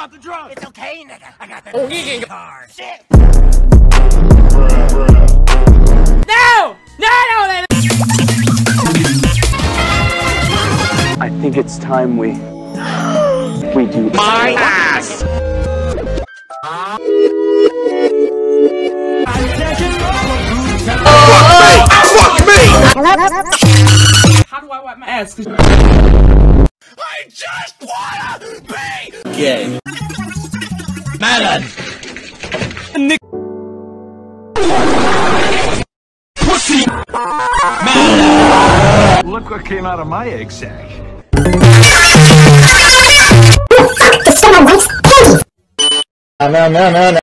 drop the drug. It's okay, nigga. I got the card. Shit. No! No! I think it's time we do My ass. Fuck me! How do I wipe my ass? I just wanna be Gay. Melon. Pussy. Melon. Look what came out of my egg sack. No.